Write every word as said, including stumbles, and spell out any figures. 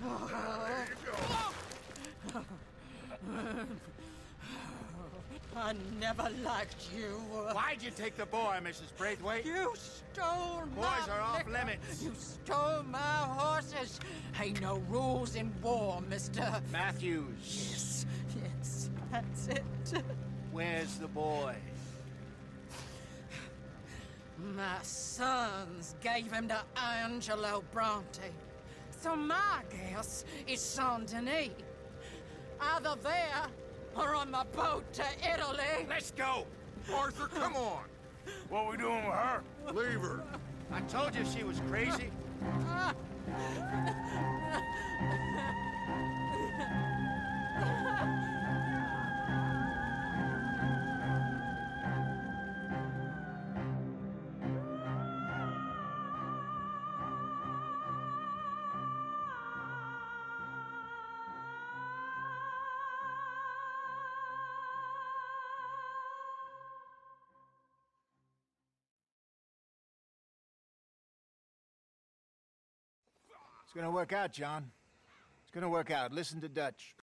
I never liked you. Why'd you take the boy, Missus Braithwaite? You stole my Boys are off liquor. limits. You stole my horses. Ain't no rules in war, mister. Matthews. Yes, yes, that's it. Where's the boy? My sons gave him to Angelo Bronte. So my guess is Saint Denis. Either there or on the boat to Italy. Let's go! Arthur, come on! What we doing with her? Leave her. I told you she was crazy. It's gonna work out, John. It's gonna work out. Listen to Dutch.